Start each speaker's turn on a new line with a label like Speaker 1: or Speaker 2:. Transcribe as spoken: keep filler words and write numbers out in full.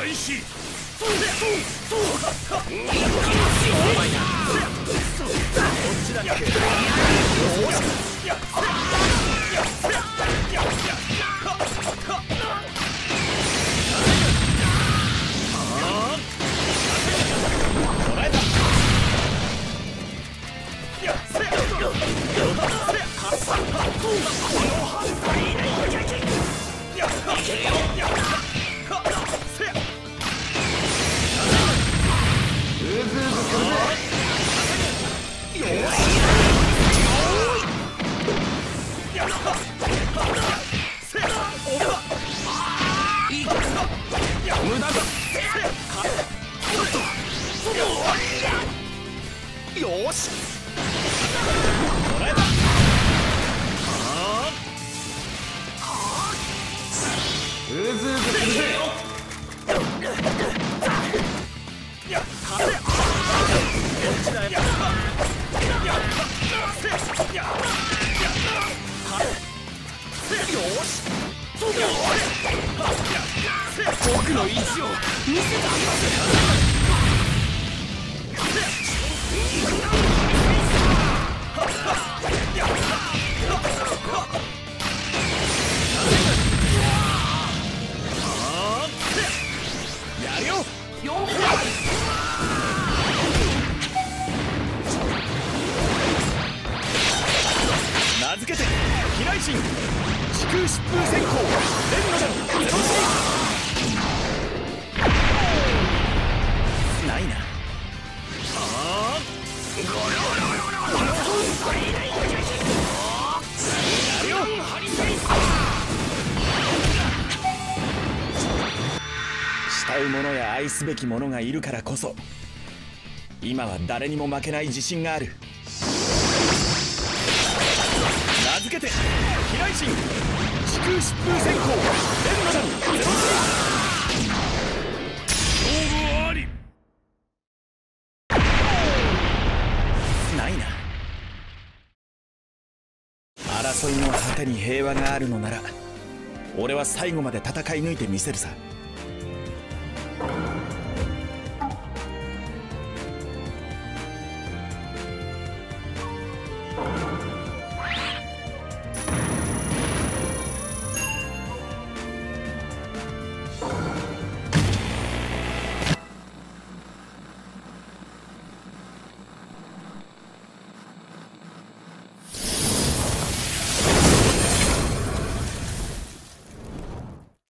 Speaker 1: 開始。こっちだっけ。よし。うずうずするぜ。僕の意地を見せてあげます。やるよ。名付けて飛来神時空疾風閃光連の弾ゼロシーないな。やるよ。慕う者や愛すべき者がいるからこそ今は誰にも負けない自信がある。名付けて飛来神時空疾風閃光連の弾ゼロシー勝負あり。ないな。争いの果てに平和があるのなら俺は最後まで戦い抜いてみせるさ。